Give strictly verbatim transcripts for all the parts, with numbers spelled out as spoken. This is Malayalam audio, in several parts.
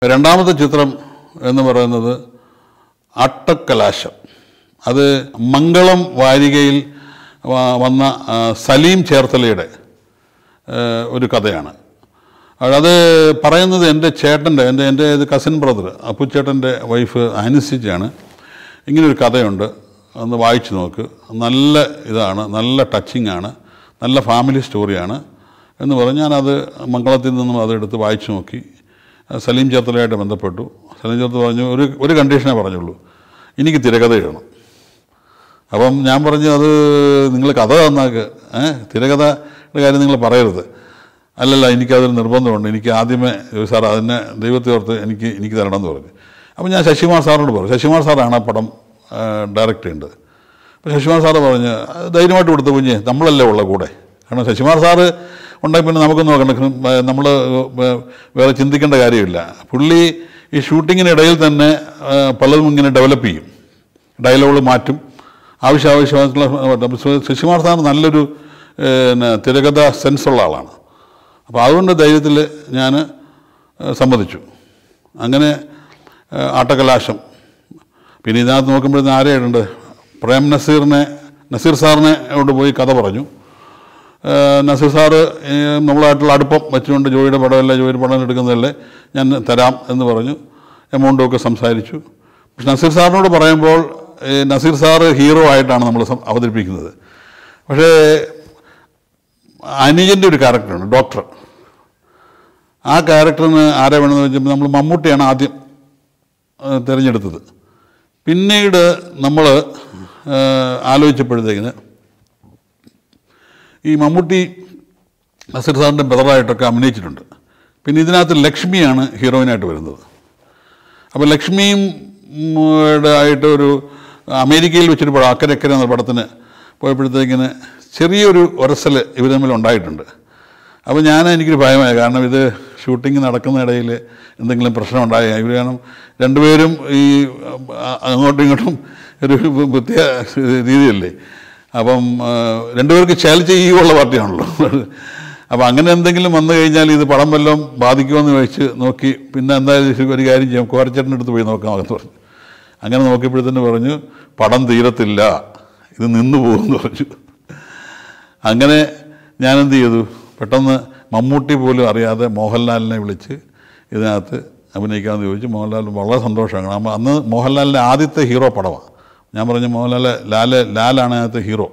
രണ്ടാമത്തെ ചിത്രം എന്ന് പറയുന്നത് അട്ടക്കലാശം. അത് മംഗളം വാരികയിൽ വന്ന സലീം ചേർത്തലയുടെ ഒരു കഥയാണ്. അത് പറയുന്നത് എൻ്റെ ചേട്ടൻ്റെ എൻ്റെ എൻ്റെ കസിൻ ബ്രദർ അപ്പുച്ചേട്ടൻ്റെ വൈഫ് അനുസിച്ചാണ്. ഇങ്ങനൊരു കഥയുണ്ട്, ഒന്ന് വായിച്ചു നോക്ക്, നല്ല ഇതാണ്, നല്ല ടച്ചിങ് ആണ്, നല്ല ഫാമിലി സ്റ്റോറിയാണ് എന്ന് പറഞ്ഞ് ഞാനത് മംഗളത്തിൽ നിന്നും അതെടുത്ത് വായിച്ചു നോക്കി. സലീം ചേർത്തലയായിട്ട് ബന്ധപ്പെട്ടു. സലീം ചേർത്തല പറഞ്ഞു ഒരു ഒരു കണ്ടീഷനേ പറഞ്ഞുള്ളൂ, എനിക്ക് തിരക്കഥ എഴുതണം. അപ്പം ഞാൻ പറഞ്ഞു അത് നിങ്ങൾ കഥ തന്നാക്ക്, ഏഹ് തിരക്കഥയുടെ കാര്യം നിങ്ങൾ പറയരുത്. അല്ലല്ല, എനിക്കതൊരു നിർബന്ധമുണ്ട്, എനിക്ക് ആദ്യമേ സാർ അതിനെ ദൈവത്തെ ഓർത്ത് എനിക്ക് എനിക്ക് തരണമെന്ന് പറഞ്ഞു. അപ്പം ഞാൻ ശശികുമാർ സാറിനോട് പറഞ്ഞു. ശശികുമാർ സാറാണ് ആ പടം ഡയറക്റ്റ് ചെയ്യേണ്ടത്. അപ്പോൾ ശശികുമാർ സാറ് പറഞ്ഞ് ധൈര്യമായിട്ട് കൊടുത്ത കുഞ്ഞ്, നമ്മളല്ലേ ഉള്ള കൂടെ. കാരണം ശശികുമാർ സാറ് ഉണ്ടെങ്കിൽ പിന്നെ നമുക്ക് നോക്കണ്ട, നമ്മൾ വേറെ ചിന്തിക്കേണ്ട കാര്യമില്ല. പുള്ളി ഈ ഷൂട്ടിങ്ങിനിടയിൽ തന്നെ പലതും ഇങ്ങനെ ഡെവലപ്പ് ചെയ്യും, ഡയലോഗ് മാറ്റും, ആവശ്യാവശ്യമായിട്ടുള്ള. ശശികുമാർ സാർ നല്ലൊരു പിന്നെ തിരക്കഥ സെൻസുള്ള ആളാണ്. അപ്പോൾ അതുകൊണ്ട് ധൈര്യത്തിൽ ഞാൻ സമ്മതിച്ചു. അങ്ങനെ ആട്ടക്കലാശം. പിന്നെ ഇതിനകത്ത് നോക്കുമ്പോഴത്തേന് ആരെയുണ്ട്, പ്രേം നസീറിനെ നസീർ സാറിനെ കൊണ്ട് പോയി കഥ പറഞ്ഞു. നസീർ സാറ് നമ്മളായിട്ടുള്ള അടുപ്പം വെച്ചുകൊണ്ട് ജോയിയുടെ പടമല്ല, ജോയിയുടെ പടം എടുക്കുന്നതല്ലേ, ഞാൻ തരാം എന്ന് പറഞ്ഞു. എമൗണ്ടൊക്കെ സംസാരിച്ചു. പക്ഷെ നസീർ സാറിനോട് പറയുമ്പോൾ നസീർ സാറ് ഹീറോ ആയിട്ടാണ് നമ്മൾ അവതരിപ്പിക്കുന്നത്. പക്ഷേ അനുജൻ്റെ ഒരു ക്യാരക്ടറുണ്ട്, ഡോക്ടർ. ആ ക്യാരക്ടറിന് ആരെ വേണമെന്ന് വെച്ചപ്പോൾ നമ്മൾ മമ്മൂട്ടിയാണ് ആദ്യം തിരഞ്ഞെടുത്തത്. പിന്നീട് നമ്മൾ ആലോചിച്ചപ്പോഴത്തേക്കിന് ഈ മമ്മൂട്ടി നസീർ സാറിൻ്റെ ബ്രദറായിട്ടൊക്കെ അഭിനയിച്ചിട്ടുണ്ട്. പിന്നെ ഇതിനകത്ത് ലക്ഷ്മിയാണ് ഹീറോയിനായിട്ട് വരുന്നത്. അപ്പോൾ ലക്ഷ്മിയും ആയിട്ട് ഒരു അമേരിക്കയിൽ വെച്ചൊരു പടം അക്കരക്കര എന്ന പടത്തിന് പോയപ്പോഴത്തേക്കിന് ചെറിയൊരു ഉരസൽ ഇവർ തമ്മിൽ ഉണ്ടായിട്ടുണ്ട്. അപ്പോൾ ഞാൻ എനിക്കൊരു ഭയമായി, കാരണം ഇത് ഷൂട്ടിങ് നടക്കുന്ന ഇടയിൽ എന്തെങ്കിലും പ്രശ്നം ഉണ്ടായി ഇവർ, കാരണം രണ്ടുപേരും ഈ അങ്ങോട്ടും ഇങ്ങോട്ടും ഒരു പ്രത്യേക രീതിയല്ലേ. അപ്പം രണ്ടുപേർക്ക് ചേൽ ചെയ്യുകയുള്ള പാർട്ടിയാണല്ലോ. അപ്പോൾ അങ്ങനെ എന്തെങ്കിലും വന്നു കഴിഞ്ഞാൽ ഇത് പടം വല്ലതും ബാധിക്കുമെന്ന് ചോദിച്ച് നോക്കി. പിന്നെ എന്തായാലും ഒരു കാര്യം ചെയ്യാം, കോരച്ചേട്ടൻ്റെ അടുത്ത് പോയി നോക്കാമെന്ന് പറഞ്ഞു. അങ്ങനെ നോക്കിയപ്പോഴത്തേന് പറഞ്ഞു പടം തീരത്തില്ല, ഇത് നിന്നു പോകുമെന്ന് പറഞ്ഞു. അങ്ങനെ ഞാനെന്ത് ചെയ്തു, പെട്ടെന്ന് മമ്മൂട്ടി പോലും അറിയാതെ മോഹൻലാലിനെ വിളിച്ച് ഇതിനകത്ത് അഭിനയിക്കാമെന്ന് ചോദിച്ചു. മോഹൻലാൽ വളരെ സന്തോഷമാണ്. കാരണം അന്ന് മോഹൻലാലിൻ്റെ ആദ്യത്തെ ഹീറോ പടമാണ്. ഞാൻ പറഞ്ഞു മോഹൻലാൽ ലാല് ലാലാണ് അതിനകത്ത് ഹീറോ.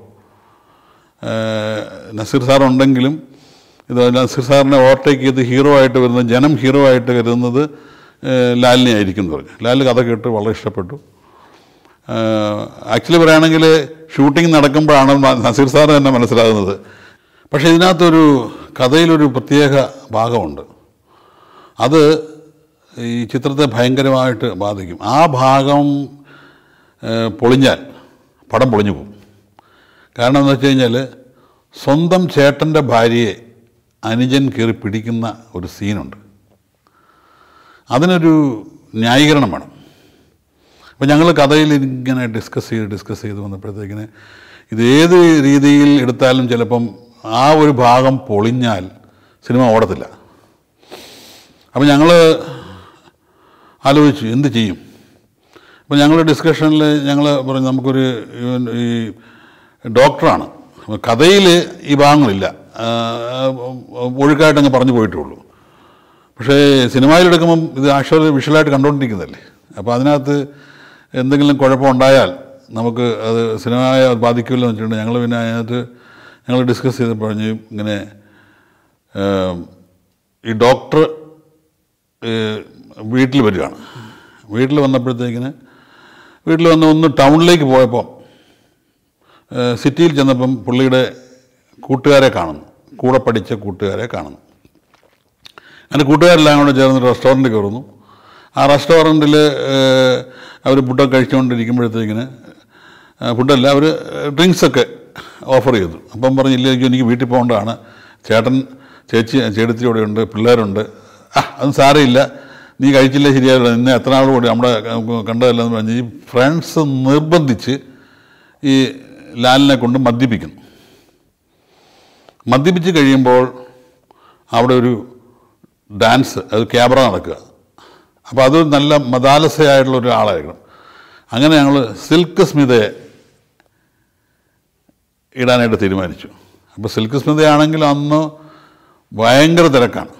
നസീർ സാറുണ്ടെങ്കിലും ഇത് നസീർ സാറിനെ ഓവർടേക്ക് ചെയ്ത് ഹീറോ ആയിട്ട് വരുന്നത്, ജനം ഹീറോ ആയിട്ട് കരുതുന്നത് ലാലിനെ ആയിരിക്കും എന്ന് പറഞ്ഞു. ലാൽ കഥ കേട്ട് വളരെ ഇഷ്ടപ്പെട്ടു. ആക്ച്വലി പറയുകയാണെങ്കിൽ ഷൂട്ടിംഗ് നടക്കുമ്പോഴാണ് നസീർ സാർ തന്നെ മനസ്സിലാകുന്നത്. പക്ഷേ ഇതിനകത്തൊരു കഥയിലൊരു പ്രത്യേക ഭാഗമുണ്ട്, അത് ഈ ചിത്രത്തെ ഭയങ്കരമായിട്ട് ബാധിക്കും. ആ ഭാഗം പൊളിഞ്ഞാൽ പടം പൊളിഞ്ഞു പോകും. കാരണം എന്ന് വെച്ച് കഴിഞ്ഞാൽ സ്വന്തം ചേട്ടൻ്റെ ഭാര്യയെ അനുജൻ കയറി പിടിക്കുന്ന ഒരു സീനുണ്ട്. അതിനൊരു ന്യായീകരണം വേണം. അപ്പോൾ ഞങ്ങൾ കഥയിൽ ഇങ്ങനെ ഡിസ്കസ് ചെയ്ത് ഡിസ്കസ് ചെയ്ത് വന്നപ്പോഴത്തേക്കിന് ഇതേത് രീതിയിൽ എടുത്താലും ചിലപ്പം ആ ഒരു ഭാഗം പൊളിഞ്ഞാൽ സിനിമ ഓടത്തില്ല. അപ്പോൾ ഞങ്ങൾ ആലോചിച്ചു എന്ത് ചെയ്യും. അപ്പോൾ ഞങ്ങൾ ഡിസ്കഷനിൽ ഞങ്ങൾ പറഞ്ഞു നമുക്കൊരു ഈ ഡോക്ടറാണ്, കഥയിൽ ഈ ഭാഗങ്ങളില്ല, ഒഴുക്കായിട്ടങ്ങ് പറഞ്ഞു പോയിട്ടുള്ളൂ. പക്ഷേ സിനിമയിലെടുക്കുമ്പം ഇത് ആക്ച്വലി വിഷ്വലായിട്ട് കണ്ടുകൊണ്ടിരിക്കുന്നതല്ലേ. അപ്പോൾ അതിനകത്ത് എന്തെങ്കിലും കുഴപ്പമുണ്ടായാൽ നമുക്ക് അത് സിനിമയെ ബാധിക്കില്ലെന്ന് വെച്ചിട്ടുണ്ട്. ഞങ്ങൾ പിന്നെ അതിനകത്ത് ഞങ്ങൾ ഡിസ്കസ് ചെയ്ത് പറഞ്ഞു ഇങ്ങനെ ഈ ഡോക്ടർ വീട്ടിൽ വരികയാണ്. വീട്ടിൽ വന്നപ്പോഴത്തേക്കിന് വീട്ടിൽ വന്ന് ഒന്ന് ടൗണിലേക്ക് പോയപ്പോൾ സിറ്റിയിൽ ചെന്നപ്പം പുള്ളിയുടെ കൂട്ടുകാരെ കാണുന്നു, കൂടെ പഠിച്ച കൂട്ടുകാരെ കാണുന്നു. അങ്ങനെ കൂട്ടുകാരെല്ലാം കൂടെ ചേർന്ന് റെസ്റ്റോറൻറ്റ് കയറുന്നു. ആ റെസ്റ്റോറൻറ്റിൽ അവർ ഫുഡൊക്കെ കഴിച്ചുകൊണ്ടിരിക്കുമ്പോഴത്തേക്കിന് ഫുഡല്ല അവർ ഡ്രിങ്ക്സൊക്കെ ഓഫർ ചെയ്തു. അപ്പം പറഞ്ഞില്ല എനിക്ക് വീട്ടിൽ പോകേണ്ടതാണ്, ചേട്ടൻ ചേച്ചി ചേട്ടത്തിയോടെ ഉണ്ട്, പിള്ളേരുണ്ട്. ആ അതും സാരമില്ല, നീ കഴിച്ചില്ലേ ശരിയാവില്ല, നിന്നെ എത്ര നാൾ കൂടി നമ്മുടെ കണ്ടതല്ലെന്ന് പറഞ്ഞ് ഈ ഫ്രണ്ട്സ് നിർബന്ധിച്ച് ഈ ലാലിനെ കൊണ്ട് മദ്യപിക്കുന്നു. മദ്യപിച്ച് കഴിയുമ്പോൾ അവിടെ ഒരു ഡാൻസ്, അത് ക്യാമറ നടക്കുക. അപ്പോൾ അത് നല്ല മതാലസയായിട്ടുള്ള ഒരാളായിരിക്കണം. അങ്ങനെ ഞങ്ങൾ സിൽക്ക് സ്മിതയെ ഇടാനായിട്ട് തീരുമാനിച്ചു. അപ്പോൾ സിൽക്ക് സ്മിതയാണെങ്കിൽ അന്ന് ഭയങ്കര തിരക്കാണ്.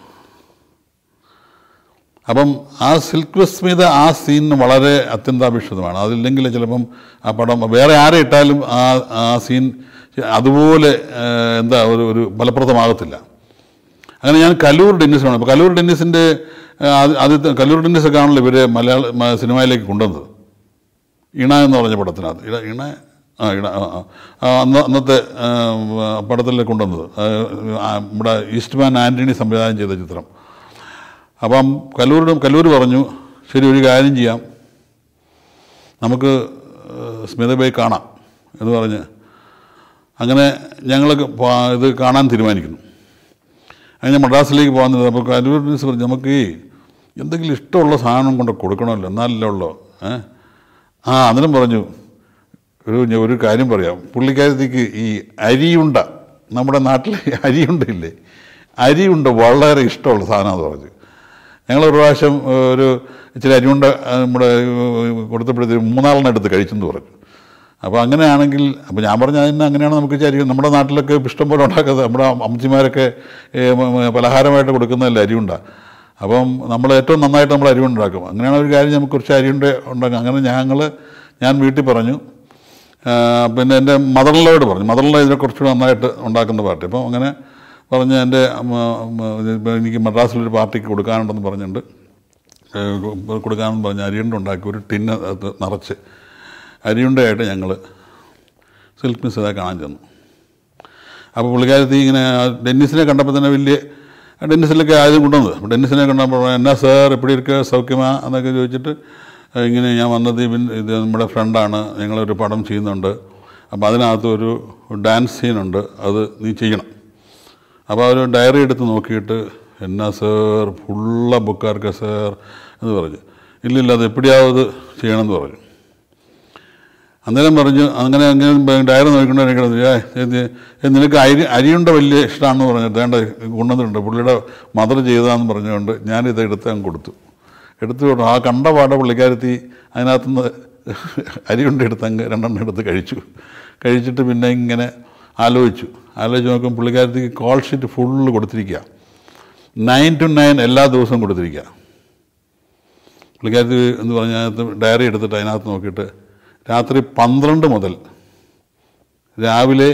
അപ്പം ആ സിൽക്ക് സ്മിത ആ സീനിന് വളരെ അത്യന്താപേക്ഷിതമാണ്. അതില്ലെങ്കിൽ ചിലപ്പം ആ പടം വേറെ ആരെ ഇട്ടാലും ആ ആ സീൻ അതുപോലെ എന്താ ഒരു ഒരു ഫലപ്രദമാകത്തില്ല. അങ്ങനെ ഞാൻ കല്ലൂർ ഡെന്നിസിനാണ്. അപ്പോൾ കല്ലൂർ ഡെന്നിസിൻ്റെ ആദ്യത്തെ കല്ലൂർ ഡെന്നിസൊക്കെ ആണല്ലോ ഇവരെ മലയാള സിനിമയിലേക്ക് കൊണ്ടുവന്നത്. ഇണ എന്ന് പറഞ്ഞ പടത്തിനകത്ത് ഇട ഇണ ആ ഇണ അന്ന് അന്നത്തെ പടത്തിൽ കൊണ്ടുവന്നത് നമ്മുടെ ഈസ്റ്റ്മാൻ ആൻ്റണി സംവിധാനം ചെയ്ത ചിത്രം. അപ്പം കല്ലൂർ കല്ലൂർ പറഞ്ഞു, ശരി ഒരു കാര്യം ചെയ്യാം, നമുക്ക് സ്മിതബായി കാണാം എന്ന് പറഞ്ഞ് അങ്ങനെ ഞങ്ങൾ ഇത് കാണാൻ തീരുമാനിക്കുന്നു. അങ്ങനെ മദ്രാസിലേക്ക് പോകാൻ. അപ്പോൾ കല്ലൂർ ഡെന്നിസ് പറഞ്ഞു, നമുക്ക് ഈ എന്തെങ്കിലും ഇഷ്ടമുള്ള സാധനം കൊണ്ട് കൊടുക്കണമല്ലോ, എന്നാലല്ലേ ഉള്ളൂ. ഏ ആ അന്നേരം പറഞ്ഞു, ഒരു ഒരു കാര്യം പറയാം, പുള്ളിക്കാരത്തേക്ക് ഈ അരിയുണ്ട, നമ്മുടെ നാട്ടിലെ അരിയുണ്ടയില്ലേ, അരിയുണ്ട വളരെ ഇഷ്ടമുള്ള സാധനമാണെന്ന് പറഞ്ഞു. ഞങ്ങളൊരു പ്രാവശ്യം ഒരു ഇച്ചിരി അരിയുണ്ട നമ്മുടെ കൊടുത്തപ്പോഴത്തേക്ക് മൂന്നാളിനെ എടുത്ത് കഴിച്ചെന്ന് പറഞ്ഞു. അപ്പോൾ അങ്ങനെയാണെങ്കിൽ അപ്പോൾ ഞാൻ പറഞ്ഞു, അതിന് അങ്ങനെയാണ് നമുക്ക് അരി നമ്മുടെ നാട്ടിലൊക്കെ ഇഷ്ടം പോലെ ഉണ്ടാക്കുന്നത്, നമ്മുടെ അമ്മച്ചിമാരൊക്കെ പലഹാരമായിട്ട് കൊടുക്കുന്നതല്ലേ അരിയുണ്ട. അപ്പം നമ്മൾ ഏറ്റവും നന്നായിട്ട് നമ്മൾ അരിയുണ്ട ഉണ്ടാക്കും. അങ്ങനെയാണ് ഒരു കാര്യം, നമുക്ക് കുറച്ച് അരിയുണ്ട ഉണ്ടാക്കും. അങ്ങനെ ഞങ്ങൾ ഞാൻ വീട്ടിൽ പറഞ്ഞു, പിന്നെ എൻ്റെ മദറിലോട് പറഞ്ഞു, മദറിലോ ഇതിനെ കുറച്ചുകൂടെ നന്നായിട്ട് ഉണ്ടാക്കുന്ന പാർട്ടി. അപ്പം അങ്ങനെ പറഞ്ഞ് എൻ്റെ എനിക്ക് മദ്രാസിലൊരു പാർട്ടിക്ക് കൊടുക്കാനുണ്ടെന്ന് പറഞ്ഞിട്ടുണ്ട്, കൊടുക്കാമെന്ന് പറഞ്ഞ് അരിയുണ്ട ഉണ്ടാക്കി ഒരു ടിന്ന് അത് നിറച്ച് അരിയുണ്ടയായിട്ട് ഞങ്ങൾ സിൽക്ക് മിസ് ഇതായി കാണാൻ ചെന്നു. അപ്പോൾ പുള്ളിക്കാരത്തി ഇങ്ങനെ ഡെന്നിസിനെ കണ്ടപ്പോൾ തന്നെ വലിയ ഡെന്നിസിലൊക്കെ ആദ്യം കൊണ്ടുവന്നത്. അപ്പോൾ ഡെന്നിസിനെ കണ്ടപ്പോൾ എന്നാ സാർ എപ്പിടി ഇരിക്കുക സൗഖ്യമാ എന്നൊക്കെ ചോദിച്ചിട്ട്, ഇങ്ങനെ ഞാൻ വന്നത് ഇവൻ ഇത് നമ്മുടെ ഫ്രണ്ടാണ്, ഞങ്ങളൊരു പടം ചെയ്യുന്നുണ്ട്, അപ്പോൾ അതിനകത്ത് ഒരു ഡാൻസ് സീനുണ്ട്, അത് നീ ചെയ്യണം. അപ്പോൾ അവർ ഡയറി എടുത്ത് നോക്കിയിട്ട്, എന്നാ സാർ ഫുള്ള ബുക്കാർക്ക് സാർ എന്ന് പറഞ്ഞു. ഇല്ലില്ല അത് എപ്പിടിയാവത് ചെയ്യണമെന്ന് പറഞ്ഞു. അന്നേരം പറഞ്ഞു, അങ്ങനെ അങ്ങനെ ഡയറി നോക്കിക്കൊണ്ട് നിനക്ക് അരി അരിയുണ്ട വലിയ ഇഷ്ടമാണെന്ന് പറഞ്ഞിട്ട് വേണ്ട കൊണ്ടുവന്നിട്ടുണ്ട്, പുള്ളിയുടെ മദർ ചെയ്തതാണെന്ന് പറഞ്ഞുകൊണ്ട് ഞാനിത് എടുത്ത് അങ്ങ് കൊടുത്തു. എടുത്തു കൊടുത്തു. ആ കണ്ട പാട പുള്ളിക്കാരത്തി അതിനകത്തുനിന്ന് അരിയുണ്ട എടുത്ത് അങ്ങ് രണ്ടെണ്ണം എടുത്ത് കഴിച്ചു. കഴിച്ചിട്ട് പിന്നെ ഇങ്ങനെ ആലോചിച്ചു ആലോചിച്ച് നോക്കുമ്പോൾ പുള്ളിക്കാരത്തിക്ക് കോൾ ഷീറ്റ് ഫുള്ള് കൊടുത്തിരിക്കുക, നയൻ ടു നയൻ എല്ലാ ദിവസവും കൊടുത്തിരിക്കുക. പുള്ളിക്കാരത്തി എന്ന് പറഞ്ഞാൽ അതിനകത്ത് ഡയറി എടുത്തിട്ട് അതിനകത്ത് നോക്കിയിട്ട് രാത്രി പന്ത്രണ്ട് മുതൽ രാവിലെ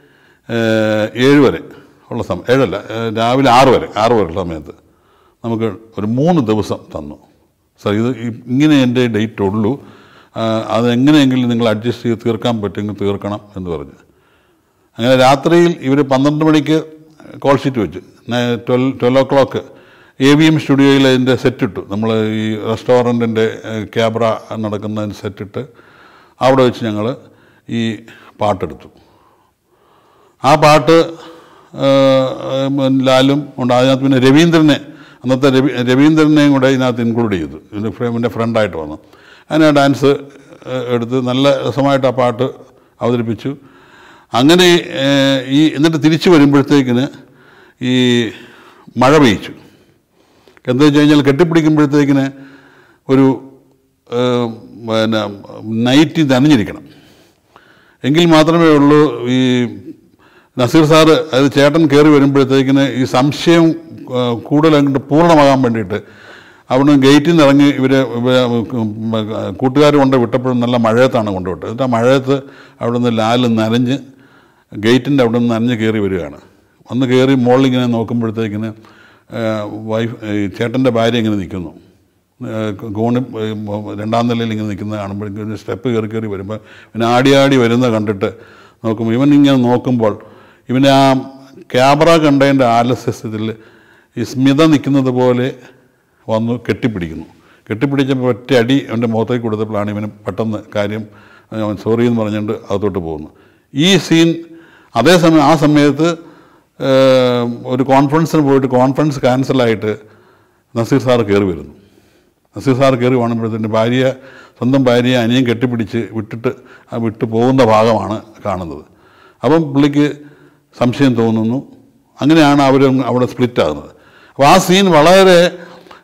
ഏഴ് വരെ ഉള്ള സമയം, ഏഴല്ല രാവിലെ ആറ് വരെ ആറ് വരെ സമയത്ത് നമുക്ക് ഒരു മൂന്ന് ദിവസം തന്നു. സാർ ഇത് ഇങ്ങനെ എൻ്റെ ഡേറ്റ് ഉള്ളൂ, അതെങ്ങനെയെങ്കിലും നിങ്ങൾ അഡ്ജസ്റ്റ് ചെയ്ത് തീർക്കാൻ പറ്റുമെങ്കിൽ തീർക്കണം എന്ന് പറഞ്ഞു. അങ്ങനെ രാത്രിയിൽ ഇവർ പന്ത്രണ്ട് മണിക്ക് കോൾ ഷീറ്റ് വെച്ച് twelve twelve o'clock A V M സ്റ്റുഡിയോയിൽ അതിൻ്റെ സെറ്റിട്ടു. നമ്മൾ ഈ റെസ്റ്റോറൻറ്റിൻ്റെ ക്യാബ്ര നടക്കുന്നതിന് സെറ്റിട്ട് അവിടെ വെച്ച് ഞങ്ങൾ ഈ പാട്ടെടുത്തു. ആ പാട്ട് ലാലും ഉണ്ട്. അതിനകത്ത് പിന്നെ രവീന്ദ്രനെ അന്നത്തെ രവി രവീന്ദ്രനെയും കൂടെ ഇതിനകത്ത് ഇൻക്ലൂഡ് ചെയ്തു, എൻ്റെ ഫ്രണ്ടായിട്ട് വന്നു. അതിനെ ഡാൻസ് എടുത്ത് നല്ല രസമായിട്ട് ആ പാട്ട് അവതരിപ്പിച്ചു. അങ്ങനെ ഈ എന്നിട്ട് തിരിച്ചു വരുമ്പോഴത്തേക്കിന് ഈ മഴ പെയ്ച്ചു. എന്താ വെച്ച് കഴിഞ്ഞാൽ കെട്ടിപ്പിടിക്കുമ്പോഴത്തേക്കിന് ഒരു പിന്നെ നൈറ്റ് നനഞ്ഞിരിക്കണം, എങ്കിൽ മാത്രമേ ഉള്ളൂ ഈ നസീർ സാറ് അത് ചേട്ടൻ കയറി വരുമ്പോഴത്തേക്കിന് ഈ സംശയം കൂടുതൽ അങ്ങോട്ട് പൂർണ്ണമാകാൻ വേണ്ടിയിട്ട് അവിടുന്ന് ഗേറ്റിൽ നിന്ന് ഇറങ്ങി ഇവർ കൂട്ടുകാർ കൊണ്ട് വിട്ടപ്പോഴും നല്ല മഴയത്താണ് കൊണ്ടുവിട്ടത്. എന്നിട്ട് ആ മഴയത്ത് അവിടുന്ന് ലാല് നനഞ്ഞ് ഗേറ്റിൻ്റെ അവിടെ നിന്ന് നനഞ്ഞ് കയറി വരികയാണ്. വന്ന് കയറി മുകളിലിങ്ങനെ നോക്കുമ്പോഴത്തേക്കിന് വൈഫ് ചേട്ടൻ്റെ ഭാര്യ ഇങ്ങനെ നിൽക്കുന്നു, ഗോണി രണ്ടാം നിലയിൽ ഇങ്ങനെ നിൽക്കുന്നത് കാണുമ്പോഴേക്കും സ്റ്റെപ്പ് കയറി കയറി വരുമ്പോൾ ഇവൻ ആടി ആടി വരുന്നത് കണ്ടിട്ട് നോക്കുമ്പോൾ ഇവൻ ഇങ്ങനെ നോക്കുമ്പോൾ ഇവനെ ആ ക്യാമറ കണ്ടതിൻ്റെ ആലസ്യത്തിൽ ഈ സ്മിത നിൽക്കുന്നത് പോലെ വന്നു കെട്ടിപ്പിടിക്കുന്നു. കെട്ടിപ്പിടിച്ചപ്പോൾ ഒറ്റ അടി അവൻ്റെ മുഖത്തേക്ക് കൊടുത്തപ്പോഴാണ് ഇവന് പെട്ടെന്ന് കാര്യം സോറി എന്ന് പറഞ്ഞുകൊണ്ട് അകത്തോട്ട് പോകുന്നു. ഈ സീൻ അതേസമയം ആ സമയത്ത് ഒരു കോൺഫറൻസിന് പോയിട്ട് കോൺഫറൻസ് ക്യാൻസലായിട്ട് നസീർ സാറ് കയറി വരുന്നു. നസീർ സാർ കയറി കാണുമ്പോഴത്തേന് ഭാര്യ സ്വന്തം ഭാര്യയെ അനിയൻ കെട്ടിപ്പിടിച്ച് വിട്ടിട്ട് ആ വിട്ടു പോകുന്ന ഭാഗമാണ് കാണുന്നത്. അപ്പം പുള്ളിക്ക് സംശയം തോന്നുന്നു. അങ്ങനെയാണ് അവർ അവിടെ സ്പ്ലിറ്റ് ആകുന്നത്. അപ്പോൾ ആ സീൻ വളരെ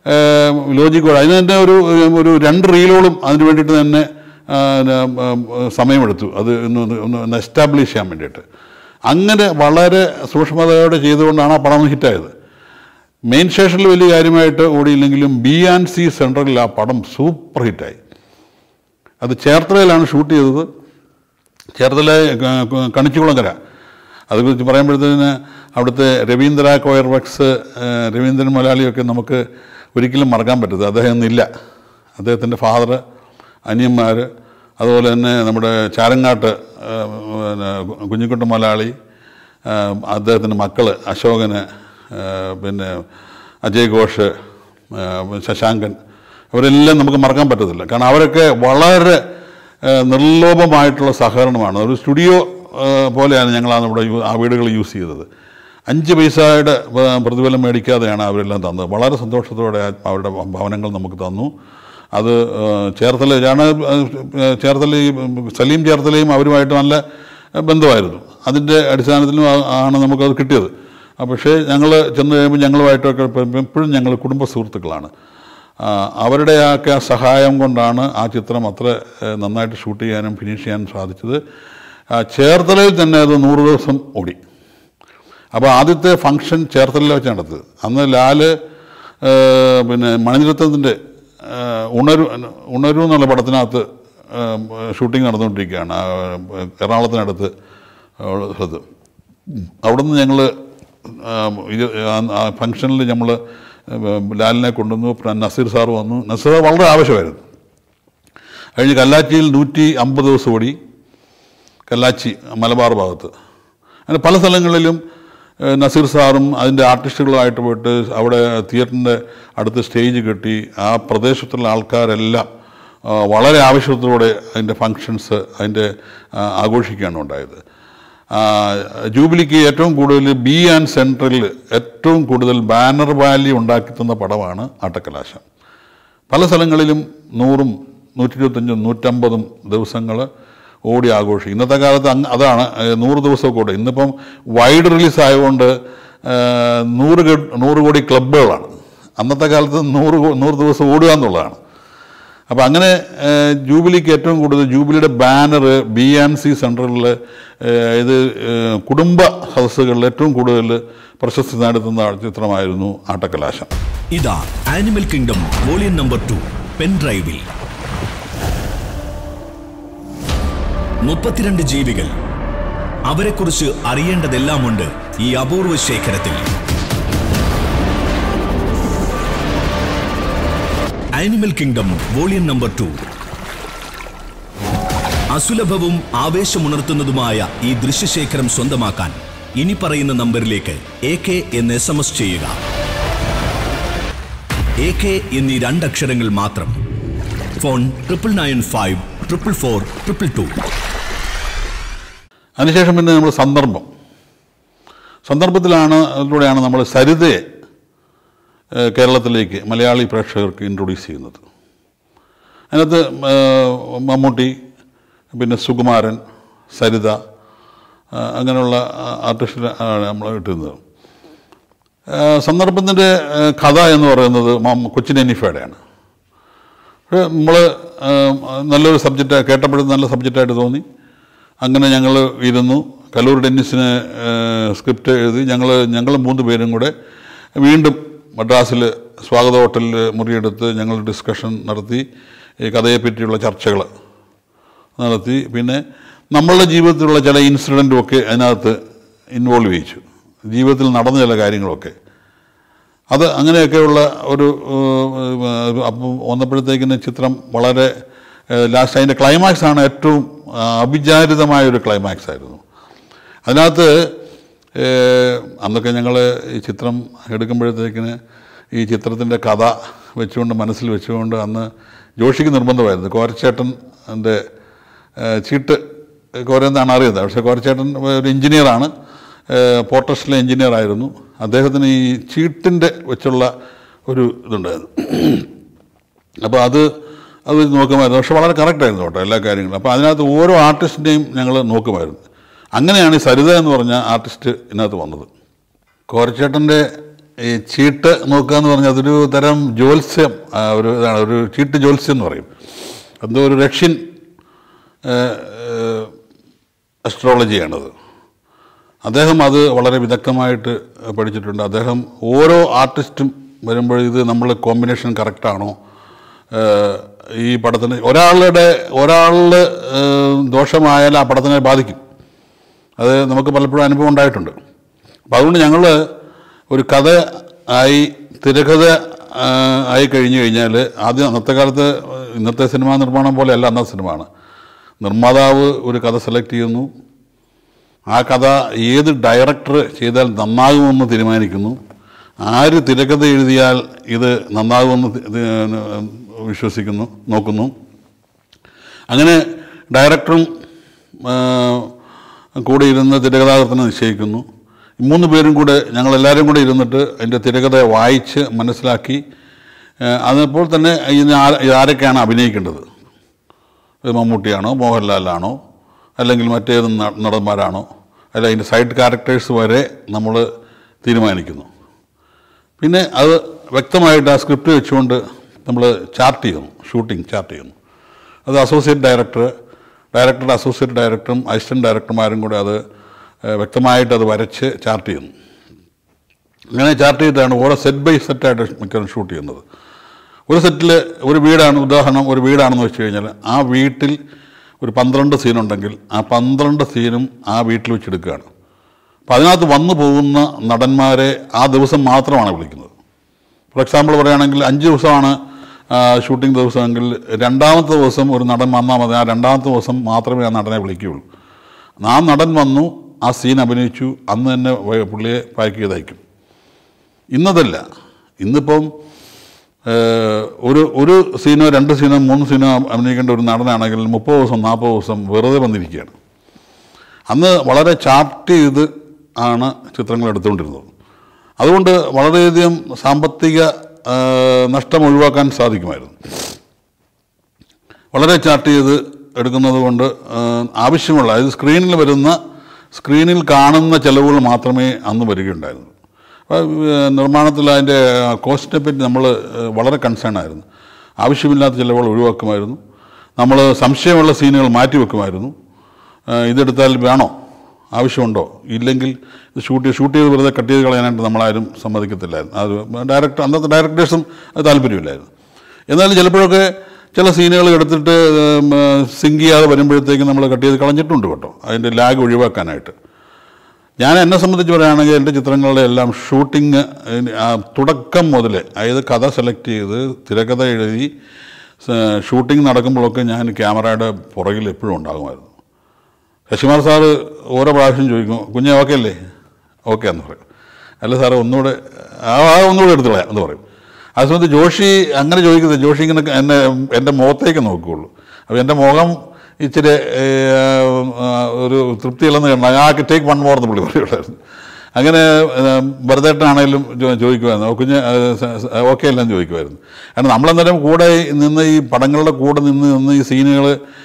ലോജിക്കോടെ അതിന് തന്നെ ഒരു ഒരു രണ്ട് റീലോളും അതിന് വേണ്ടിയിട്ട് തന്നെ സമയമെടുത്തു അത് ഒന്ന് ഒന്ന് എസ്റ്റാബ്ലിഷ് ചെയ്യാൻ വേണ്ടിയിട്ട്. അങ്ങനെ വളരെ സൂക്ഷ്മതയോടെ ചെയ്തുകൊണ്ടാണ് ആ പടം ഹിറ്റായത്. മെയിൻ സ്റ്റേഷനിൽ വലിയ കാര്യമായിട്ട് ഓടിയില്ലെങ്കിലും ബി ആൻഡ് സി സെൻട്രലിൽ ആ പടം സൂപ്പർ ഹിറ്റായി. അത് ചേർത്തലയിലാണ് ഷൂട്ട് ചെയ്തത്. ചേർത്തല കണിച്ചുകുളങ്ങര. അതേക്കുറിച്ച് പറയുമ്പോഴത്തേന് അവിടുത്തെ രവീന്ദ്ര കോയർ വർക്സ്, രവീന്ദ്രൻ മലയാളിയൊക്കെ നമുക്ക് ഒരിക്കലും മറക്കാൻ പറ്റരുത്. അദ്ദേഹം ഇന്നില്ല. അദ്ദേഹത്തിൻ്റെ ഫാദർ, അനിയന്മാർ, അതുപോലെ തന്നെ നമ്മുടെ ചാരങ്ങാട്ട് പിന്നെ കുഞ്ഞിക്കുട്ടൻ മലയാളി, അദ്ദേഹത്തിൻ്റെ മക്കൾ അശോകന്, പിന്നെ അജയ് ഘോഷ്, ശശാങ്കൻ, അവരെല്ലാം നമുക്ക് മറക്കാൻ പറ്റത്തില്ല. കാരണം അവരൊക്കെ വളരെ നിർലോഭമായിട്ടുള്ള സഹകരണമാണ്. ഒരു സ്റ്റുഡിയോ പോലെയാണ് ഞങ്ങളാണ് ഇവിടെ ആ വീടുകൾ യൂസ് ചെയ്തത്. അഞ്ച് പൈസയുടെ പ്രതിഫലം മേടിക്കാതെയാണ് അവരെല്ലാം തന്നത്. വളരെ സന്തോഷത്തോടെ അവരുടെ ഭവനങ്ങൾ നമുക്ക് തന്നു. അത് ചേർത്തല ഞാൻ ചേർത്തല സലീം ചേർത്തലയും അവരുമായിട്ട് നല്ല ബന്ധമായിരുന്നു. അതിൻ്റെ അടിസ്ഥാനത്തിലും ആണ് നമുക്കത് കിട്ടിയത്. പക്ഷേ ഞങ്ങൾ ചെന്ന് കഴിയുമ്പോൾ ഞങ്ങളുമായിട്ടൊക്കെ എപ്പോഴും ഞങ്ങൾ കുടുംബ സുഹൃത്തുക്കളാണ്. അവരുടെയൊക്കെ സഹായം കൊണ്ടാണ് ആ ചിത്രം അത്ര നന്നായിട്ട് ഷൂട്ട് ചെയ്യാനും ഫിനിഷ് ചെയ്യാനും സാധിച്ചത്. ചേർത്തലയിൽ തന്നെ അത് നൂറ് ദിവസം ഓടി. അപ്പോൾ ആദ്യത്തെ ഫംഗ്ഷൻ ചേർത്തലയിൽ വെച്ച് നടത്തത്. അന്ന് ലാല് പിന്നെ മണിരത്നത്തിൻ്റെ ഉണരു ഉണരു എന്നുള്ള പടത്തിനകത്ത് ഷൂട്ടിംഗ് നടന്നുകൊണ്ടിരിക്കുകയാണ് എറണാകുളത്തിനടുത്ത് സ്ഥലത്ത്. അവിടെ നിന്ന് ഞങ്ങൾ ഫംഗ്ഷനിൽ നമ്മൾ ലാലിനെ കൊണ്ടുവന്നു. നസീർ സാറ് വന്നു. നസീർ വളരെ ആവശ്യമായിരുന്നു. കഴിഞ്ഞ് കല്ലാച്ചിയിൽ നൂറ്റി അമ്പത് ദിവസം ഓടി. കല്ലാച്ചി മലബാർ ഭാഗത്ത് അങ്ങനെ പല സ്ഥലങ്ങളിലും നസീർ സാറും അതിൻ്റെ ആർട്ടിസ്റ്റുകളുമായിട്ട് പോയിട്ട് അവിടെ തിയേറ്ററിൻ്റെ അടുത്ത് സ്റ്റേജ് കെട്ടി ആ പ്രദേശത്തുള്ള ആൾക്കാരെല്ലാം വളരെ ആവശ്യത്തോടെ അതിൻ്റെ ഫങ്ഷൻസ് അതിൻ്റെ ആഘോഷിക്കുകയാണ് ഉണ്ടായത്. ജൂബിലിക്ക് ഏറ്റവും കൂടുതൽ ബി ആൻഡ് സെൻട്രലിൽ ഏറ്റവും കൂടുതൽ ബാനർ വാല്യൂ ഉണ്ടാക്കി തന്ന പടമാണ് ആട്ടക്കലാശം. പല സ്ഥലങ്ങളിലും നൂറും നൂറ്റി ഇരുപത്തഞ്ചും നൂറ്റമ്പതും ദിവസങ്ങൾ ഓടി ആഘോഷിക്കും. ഇന്നത്തെ കാലത്ത് അങ് അതാണ് നൂറ് ദിവസമൊക്കെ ഓടി. ഇന്നിപ്പം വൈഡ് റിലീസ് ആയതുകൊണ്ട് നൂറ് നൂറ് കോടി ക്ലബ്ബുകളാണ്. അന്നത്തെ കാലത്ത് നൂറ് നൂറ് ദിവസം ഓടുക എന്നുള്ളതാണ്. അപ്പോൾ അങ്ങനെ ജൂബിലിക്ക് ഏറ്റവും കൂടുതൽ ജൂബിലിയുടെ ബാനർ ബി ആൻഡ് സി സെൻട്രലിൽ ഇത് കുടുംബ സദസ്സുകളിൽ ഏറ്റവും കൂടുതൽ പ്രശസ്തി നേടുന്ന ചിത്രമായിരുന്നു ആട്ടക്കലാശം. ഇതാ animal kingdom volume number two pen ഡ്രൈവിൽ മുപ്പത്തിരണ്ട് ജീവികൾ. അവരെക്കുറിച്ച് അറിയേണ്ടതെല്ലാമുണ്ട് ഈ അപൂർവ ശേഖരത്തിൽ. Animal kingdom volume number two. അസുലഭവും ആവേശമുണർത്തുന്നതുമായ ഈ ദൃശ്യശേഖരം സ്വന്തമാക്കാൻ ഇനി പറയുന്ന നമ്പറിലേക്ക് എ കെ എന്ന് എസ് എം എസ് ചെയ്യുക. എ കെ എന്നീ രണ്ടക്ഷരങ്ങൾ മാത്രം. Phone triple nine five triple four triple two. അതിനുശേഷം പിന്നെ നമ്മൾ സന്ദർഭം സന്ദർഭത്തിലാണ് അതിലൂടെയാണ് നമ്മൾ സരിതയെ കേരളത്തിലേക്ക് മലയാളി പ്രേക്ഷകർക്ക് ഇൻട്രൊഡ്യൂസ് ചെയ്യുന്നത്. അതിനകത്ത് മമ്മൂട്ടി, പിന്നെ സുകുമാരൻ, സരിത, അങ്ങനെയുള്ള ആർട്ടിസ്റ്റിനെ നമ്മൾ കിട്ടുന്നത്. സന്ദർഭത്തിൻ്റെ കഥ എന്ന് പറയുന്നത് കൊച്ചിൻ എനിഫയുടെയാണ്. നമ്മൾ നല്ലൊരു സബ്ജക്റ്റ് കേട്ടപ്പോഴും നല്ല സബ്ജക്റ്റായിട്ട് തോന്നി. അങ്ങനെ ഞങ്ങൾ ഇരുന്നു. കല്ലൂർ ഡെന്നിസിന് സ്ക്രിപ്റ്റ് എഴുതി. ഞങ്ങൾ ഞങ്ങൾ മൂന്ന് പേരും കൂടെ വീണ്ടും മദ്രാസിൽ സ്വാഗത ഹോട്ടലിൽ മുറിയെടുത്ത് ഞങ്ങൾ ഡിസ്കഷൻ നടത്തി. ഈ കഥയെപ്പറ്റിയുള്ള ചർച്ചകൾ നടത്തി. പിന്നെ നമ്മളുടെ ജീവിതത്തിലുള്ള ചില ഇൻസിഡൻറ്റും ഒക്കെ അതിനകത്ത് ഇൻവോൾവ് ചെയ്യിച്ചു. ജീവിതത്തിൽ നടന്ന ചില കാര്യങ്ങളൊക്കെ അത് അങ്ങനെയൊക്കെയുള്ള ഒരു അപ്പം വന്നപ്പോഴത്തേക്കിന് ചിത്രം വളരെ ലാസ്റ്റ് അതിൻ്റെ ക്ലൈമാക്സ് ആണ് ഏറ്റവും അവിചാരിതമായൊരു ക്ലൈമാക്സ് ആയിരുന്നു. അതിനകത്ത് അന്നൊക്കെ ഞങ്ങൾ ഈ ചിത്രം എടുക്കുമ്പോഴത്തേക്കിന് ഈ ചിത്രത്തിൻ്റെ കഥ വെച്ചുകൊണ്ട് മനസ്സിൽ വെച്ചുകൊണ്ട് അന്ന് ജോഷിക്ക് നിർബന്ധമായിരുന്നു. കോരച്ചേട്ടൻ എൻ്റെ ചീട്ട് കോരെന്നാണ് അറിയുന്നത്. പക്ഷേ കോരച്ചേട്ടൻ ഒരു എഞ്ചിനീയറാണ്, പോർട്ടസിലെ എഞ്ചിനീയറായിരുന്നു. അദ്ദേഹത്തിന് ഈ ചീട്ടിൻ്റെ വെച്ചുള്ള ഒരു ഇതുണ്ടായിരുന്നു. അപ്പോൾ അത് അത് നോക്കുമായിരുന്നു. പക്ഷെ വളരെ കറക്റ്റായിരുന്നു കേട്ടോ എല്ലാ കാര്യങ്ങളും. അപ്പോൾ അതിനകത്ത് ഓരോ ആർട്ടിസ്റ്റിൻ്റെയും ഞങ്ങൾ നോക്കുമായിരുന്നു. അങ്ങനെയാണ് ഈ സരിത എന്ന് പറഞ്ഞ ആർട്ടിസ്റ്റ് ഇതിനകത്ത് വന്നത്. കോരച്ചേട്ടൻ്റെ ഈ ചീട്ട് നോക്കുക എന്ന് പറഞ്ഞാൽ അതൊരു തരം ജ്യോത്സ്യം, ഒരു ഇതാണ്, ഒരു ചീട്ട് ജ്യോത്സ്യം എന്ന് പറയും. എന്തോ ഒരു റഷ്യൻ അസ്ട്രോളജിയാണത്. അദ്ദേഹം അത് വളരെ വിദഗ്ധമായിട്ട് പഠിച്ചിട്ടുണ്ട്. അദ്ദേഹം ഓരോ ആർട്ടിസ്റ്റും വരുമ്പോൾ ഇത് നമ്മൾ കോമ്പിനേഷൻ കറക്റ്റാണോ, ഈ പടത്തിന് ഒരാളുടെ ഒരാളുടെ ദോഷമായാൽ ആ പടത്തിനെ ബാധിക്കും. അത് നമുക്ക് പലപ്പോഴും അനുഭവം ഉണ്ടായിട്ടുണ്ട്. അപ്പം അതുകൊണ്ട് ഞങ്ങൾ ഒരു കഥ ആയി തിരക്കഥ ആയി കഴിഞ്ഞു കഴിഞ്ഞാൽ ആദ്യം അന്നത്തെ കാലത്ത് ഇന്നത്തെ സിനിമാ നിർമ്മാണം പോലെയല്ല അന്നത്തെ സിനിമയാണ്. നിർമ്മാതാവ് ഒരു കഥ സെലക്ട് ചെയ്യുന്നു, ആ കഥ ഏത് ഡയറക്ടർ ചെയ്താൽ നന്നാകുമെന്ന് തീരുമാനിക്കുന്നു, ആര് തിരക്കഥ എഴുതിയാൽ ഇത് നന്നാകുമെന്ന് വിശ്വസിക്കുന്നു നോക്കുന്നു. അങ്ങനെ ഡയറക്ടറും കൂടെ ഇരുന്ന് തിരക്കഥാകൃത്തിനെ നിശ്ചയിക്കുന്നു. മൂന്ന് പേരും കൂടെ ഞങ്ങളെല്ലാവരും കൂടെ ഇരുന്നിട്ട് അതിൻ്റെ തിരക്കഥ വായിച്ച് മനസ്സിലാക്കി അതിപ്പോൾ തന്നെ ഇതിന് ആരൊക്കെയാണ് അഭിനയിക്കേണ്ടത്, മമ്മൂട്ടിയാണോ മോഹൻലാലാണോ അല്ലെങ്കിൽ മറ്റേത് നടന്മാരാണോ അല്ല അതിൻ്റെ സൈഡ് ക്യാരക്ടേഴ്സ് വരെ നമ്മൾ തീരുമാനിക്കുന്നു. പിന്നെ അത് വ്യക്തമായിട്ട് ആ സ്ക്രിപ്റ്റ് വെച്ചുകൊണ്ട് നമ്മൾ ചാർട്ട് ചെയ്യുന്നു, ഷൂട്ടിംഗ് ചാർട്ട് ചെയ്യുന്നു. അത് അസോസിയേറ്റ് ഡയറക്ടർ ഡയറക്ടറുടെ അസോസിയേറ്റ് ഡയറക്ടറും അസിസ്റ്റൻറ്റ് ഡയറക്ടർമാരും കൂടെ അത് വ്യക്തമായിട്ട് അത് വരച്ച് ചാർട്ട് ചെയ്യുന്നു. അങ്ങനെ ചാർട്ട് ചെയ്തിട്ടാണ് ഓരോ സെറ്റ് ബൈ സെറ്റായിട്ട് മിക്കവാറും ഷൂട്ട് ചെയ്യുന്നത്. ഒരു സെറ്റിൽ ഒരു വീടാണ്, ഉദാഹരണം ഒരു വീടാണെന്ന് വെച്ച് കഴിഞ്ഞാൽ ആ വീട്ടിൽ ഒരു പന്ത്രണ്ട് സീനുണ്ടെങ്കിൽ ആ പന്ത്രണ്ട് സീനും ആ വീട്ടിൽ വെച്ചെടുക്കുകയാണ്. അപ്പം അതിനകത്ത് വന്നു പോകുന്ന നടന്മാരെ ആ ദിവസം മാത്രമാണ് വിളിക്കുന്നത്. ഫോർ എക്സാമ്പിൾ പറയുകയാണെങ്കിൽ അഞ്ച് ദിവസമാണ് ഷൂട്ടിംഗ് ദിവസമെങ്കിൽ രണ്ടാമത്തെ ദിവസം ഒരു നടൻ വന്നാൽ മതി. ആ രണ്ടാമത്തെ ദിവസം മാത്രമേ ആ നടനെ വിളിക്കുകയുള്ളൂ. ആ നടൻ വന്നു, ആ സീൻ അഭിനയിച്ചു, അന്ന് തന്നെ പുള്ളിയെ പാക്ക് ചെയ്ത് അയക്കും. ഇന്നതല്ല. ഇന്നിപ്പം ഒരു ഒരു സീനോ രണ്ട് സീനോ മൂന്ന് സീനോ അഭിനയിക്കേണ്ട ഒരു നടനാണെങ്കിൽ മുപ്പത് ദിവസം നാൽപ്പത് ദിവസം വെറുതെ വന്നിരിക്കുകയാണ്. അന്ന് വളരെ ചാർട്ട് ചെയ്ത് ആണ് ചിത്രങ്ങൾ എടുത്തുകൊണ്ടിരുന്നത്. അതുകൊണ്ട് വളരെയധികം സാമ്പത്തിക നഷ്ടം ഒഴിവാക്കാൻ സാധിക്കുമായിരുന്നു. വളരെ ചാർട്ട് ചെയ്ത് എടുക്കുന്നത് കൊണ്ട് ആവശ്യമുള്ള, അതായത് സ്ക്രീനിൽ വരുന്ന സ്ക്രീനിൽ കാണുന്ന ചിലവുകൾ മാത്രമേ അന്ന് വരികയുണ്ടായിരുന്നു. അപ്പോൾ നിർമ്മാണത്തിൽ അതിൻ്റെ കോസ്റ്റിനെ പറ്റി നമ്മൾ വളരെ കൺസേൺ ആയിരുന്നു. ആവശ്യമില്ലാത്ത ചിലവുകൾ ഒഴിവാക്കുമായിരുന്നു. നമ്മൾ സംശയമുള്ള സീനുകൾ മാറ്റിവെക്കുമായിരുന്നു. ഇതെടുത്താൽ വേണോ, ആവശ്യമുണ്ടോ, ഇല്ലെങ്കിൽ ഇത് ഷൂട്ട് ഷൂട്ട് ചെയ്ത് വെറുതെ കട്ട് ചെയ്ത് കളയാനായിട്ട് നമ്മളാരും സമ്മതിക്കത്തില്ലായിരുന്നു. അത് ഡയറക്ടർ അന്നത്തെ ഡയറക്ടേഴ്സും അത് താല്പര്യമില്ലായിരുന്നു. എന്നാലും ചിലപ്പോഴൊക്കെ ചില സീനുകൾ എടുത്തിട്ട് സിങ്ക് ചെയ്യാതെ വരുമ്പോഴത്തേക്കും നമ്മൾ കട്ട് ചെയ്ത് കളഞ്ഞിട്ടുണ്ട് കേട്ടോ, അതിൻ്റെ ലാഗ് ഒഴിവാക്കാനായിട്ട്. ഞാൻ എന്നെ സംബന്ധിച്ച് പറയുകയാണെങ്കിൽ എൻ്റെ ചിത്രങ്ങളുടെ എല്ലാം ഷൂട്ടിങ് തുടക്കം മുതൽ, അതായത് കഥ സെലക്ട് ചെയ്ത് തിരക്കഥ എഴുതി ഷൂട്ടിംഗ് നടക്കുമ്പോഴൊക്കെ ഞാൻ ക്യാമറയുടെ പുറകിൽ എപ്പോഴും ഉണ്ടാകുമായിരുന്നു. ശശികുമാർ സാറ് ഓരോ പ്രാവശ്യം ചോദിക്കും, കുഞ്ഞെ ഓക്കെ അല്ലേ, ഓക്കെ എന്ന് പറയും. അല്ല സാറേ ഒന്നുകൂടെ ആ ഒന്നുകൂടെ എടുത്തോളാം എന്ന് പറയും. ആ സമയത്ത് ജോഷി അങ്ങനെ ചോദിക്കുന്നത്, ജോഷി ഇങ്ങനെ എന്നെ എൻ്റെ മുഖത്തേക്ക് നോക്കുകയുള്ളൂ. അപ്പോൾ എൻ്റെ മുഖം ഇച്ചിരി ഒരു തൃപ്തിയില്ലെന്ന് കണ്ടാൽ ആ ടേക്ക് വൺ മോർ എന്ന് പുള്ളി പറയുമായിരുന്നു. അങ്ങനെ ഭരതേട്ടനാണേലും ചോദിക്കുമായിരുന്നു, കുഞ്ഞ് ഓക്കെ അല്ലെന്ന് ചോദിക്കുമായിരുന്നു. കാരണം നമ്മളന്നേരം കൂടെ നിന്ന് ഈ പടങ്ങളുടെ കൂടെ നിന്ന് നിന്ന് ഈ സീനുകൾ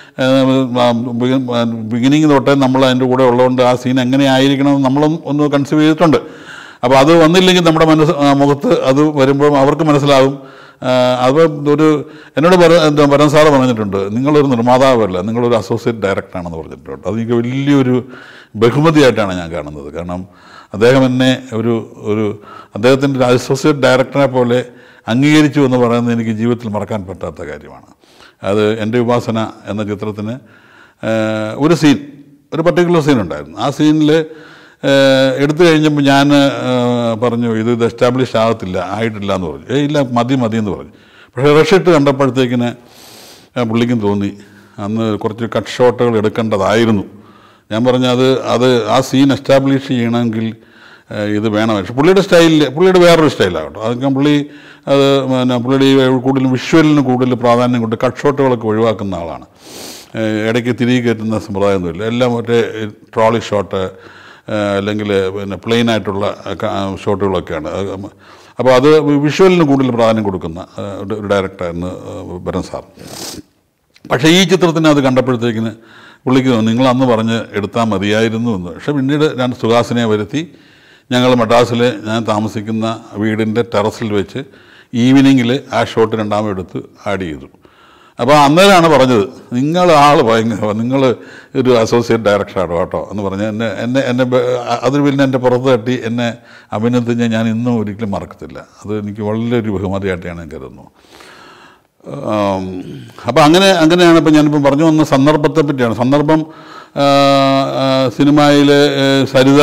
ബിഗിനിങ് തൊട്ടേ നമ്മൾ അതിൻ്റെ കൂടെ ഉള്ളതുകൊണ്ട് ആ സീൻ എങ്ങനെ ആയിരിക്കണമെന്ന് നമ്മളും ഒന്ന് കൺസീവ് ചെയ്തിട്ടുണ്ട്. അപ്പോൾ അത് വന്നില്ലെങ്കിൽ നമ്മുടെ മനസ്സ് മുഖത്ത് അത് വരുമ്പോൾ അവർക്ക് മനസ്സിലാകും. അത് ഒരു എന്നോട് പറ എന്താ ഭരൻ സാറ് പറഞ്ഞിട്ടുണ്ട്, നിങ്ങളൊരു നിർമ്മാതാവല്ല, നിങ്ങളൊരു അസോസിയേറ്റ് ഡയറക്ടറാണെന്ന് പറഞ്ഞിട്ടുണ്ട്. അതെനിക്ക് വലിയൊരു ബഹുമതിയായിട്ടാണ് ഞാൻ കാണുന്നത്. കാരണം അദ്ദേഹം എന്നെ ഒരു ഒരു അദ്ദേഹത്തിൻ്റെ ഒരു അസോസിയേറ്റ് ഡയറക്ടറെ പോലെ അംഗീകരിച്ചു എന്ന് പറയുന്നത് എനിക്ക് ജീവിതത്തിൽ മറക്കാൻ പറ്റാത്ത കാര്യമാണ്. അത് എൻ്റെ ഉപാസന എന്ന ചിത്രത്തിന് ഒരു സീൻ, ഒരു പർട്ടിക്കുലർ സീൻ ഉണ്ടായിരുന്നു. ആ സീനിൽ എടുത്തു കഴിഞ്ഞപ്പോൾ ഞാൻ പറഞ്ഞു, ഇത് ഇത് എസ്റ്റാബ്ലിഷ് ആകത്തില്ല, ആയിട്ടില്ല എന്ന് പറഞ്ഞു. ഏ ഇല്ല, മതി മതി എന്ന് പറഞ്ഞു. പക്ഷേ റഷിട്ട് കണ്ടപ്പോഴത്തേക്കിന് പുള്ളിക്കും തോന്നി അന്ന് കുറച്ച് കട്ട് ഷോട്ടുകൾ എടുക്കേണ്ടതായിരുന്നു. ഞാൻ പറഞ്ഞു അത് അത് ആ സീൻ എസ്റ്റാബ്ലിഷ് ചെയ്യണമെങ്കിൽ ഇത് വേണം. പക്ഷേ പുള്ളിയുടെ സ്റ്റൈലിൽ, പുള്ളിയുടെ വേറൊരു സ്റ്റൈലാകട്ടോ, അതൊക്കെ പുള്ളി അത് പിന്നെ പുള്ളിയുടെ ഈ കൂടുതലും വിഷ്വലിന് കൂടുതൽ പ്രാധാന്യം കൊണ്ട് കട്ട് ഷോട്ടുകളൊക്കെ ഒഴിവാക്കുന്ന ആളാണ്. ഇടയ്ക്ക് തിരികെ കയറ്റുന്ന സമ്പ്രദായമൊന്നുമില്ല. എല്ലാം മറ്റേ ട്രോളി ഷോട്ട് അല്ലെങ്കിൽ പിന്നെ പ്ലെയിൻ ആയിട്ടുള്ള ഷോട്ടുകളൊക്കെയാണ്. അപ്പോൾ അത് വിഷ്വലിന് കൂടുതൽ പ്രാധാന്യം കൊടുക്കുന്ന ഒരു ഡയറക്ടറായിരുന്നു ഭരൻ സാർ. പക്ഷേ ഈ ചിത്രത്തിന് അത് കണ്ടപ്പോഴത്തേക്കിന് പുള്ളിക്ക് നിങ്ങൾ അന്ന് പറഞ്ഞ് എടുത്താൽ മതിയായിരുന്നു എന്ന്. പക്ഷേ പിന്നീട് ഞാൻ സുഹാസിനെ വരുത്തി ഞങ്ങൾ മദ്രാസിൽ ഞാൻ താമസിക്കുന്ന വീടിൻ്റെ ടെറസിൽ വെച്ച് ഈവനിങ്ങിൽ ആ ഷോട്ട് രണ്ടാമത് എടുത്ത് ആഡ് ചെയ്തു. അപ്പോൾ അന്നേരമാണ് പറഞ്ഞത്, നിങ്ങൾ ആൾ ഭയങ്കര, നിങ്ങൾ ഒരു അസോസിയേറ്റ് ഡയറക്ടറാണോ കേട്ടോ എന്ന് പറഞ്ഞ് എന്നെ എന്നെ എന്നെ അതിൽ പിന്നെ എൻ്റെ പുറത്ത് തട്ടി എന്നെ അഭിനന്ദിച്ച് ഞാൻ ഇന്നും ഒരിക്കലും മറക്കത്തില്ല. അത് എനിക്ക് വളരെ ബഹുമതിയായിട്ടാണ് ഞാൻ കരുതുന്നു. അപ്പോൾ അങ്ങനെ അങ്ങനെയാണ് ഇപ്പം ഞാനിപ്പം പറഞ്ഞു വന്ന സന്ദർഭത്തെ പറ്റിയാണ്. സന്ദർഭം സിനിമയിൽ സരിത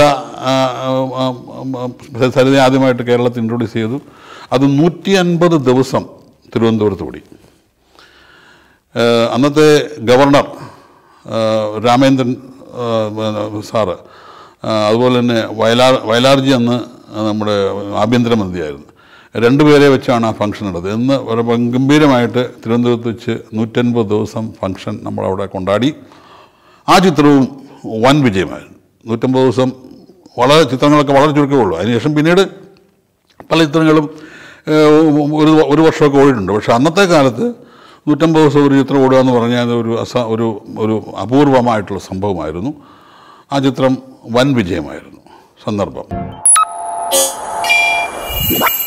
സരിത ആദ്യമായിട്ട് കേരളത്തിൽ ഇൻട്രൊഡ്യൂസ് ചെയ്തു. അത് നൂറ്റി അൻപത് ദിവസം തിരുവനന്തപുരത്ത് കൂടി. അന്നത്തെ ഗവർണർ രാമേന്ദ്രൻ സാറ്, അതുപോലെ തന്നെ വയലാർ വയലാർജി അന്ന് നമ്മുടെ ആഭ്യന്തരമന്ത്രിയായിരുന്നു. രണ്ടുപേരെ വെച്ചാണ് ആ ഫംഗ്ഷൻ നടന്നത്. എന്ന് ഒരു ഗംഭീരമായിട്ട് തിരുവനന്തപുരത്ത് വെച്ച് നൂറ്റൻപത് ദിവസം ഫംഗ്ഷൻ നമ്മളവിടെ കൊണ്ടാടി. ആ ചിത്രവും വൻ വിജയമായിരുന്നു. നൂറ്റമ്പത് ദിവസം വളരെ ചിത്രങ്ങളൊക്കെ വളരെ ചുരുക്കമേ ഉള്ളൂ. അതിനുശേഷം പിന്നീട് പല ചിത്രങ്ങളും ഒരു ഒരു വർഷമൊക്കെ ഓടിയിട്ടുണ്ട്. പക്ഷേ അന്നത്തെ കാലത്ത് നൂറ്റമ്പത് ദിവസം ഒരു ചിത്രം ഓടുക എന്ന് പറഞ്ഞാൽ ഒരു അസ ഒരു ഒരു അപൂർവമായിട്ടുള്ള സംഭവമായിരുന്നു. ആ ചിത്രം വൻ വിജയമായിരുന്നു. സന്ദർഭം.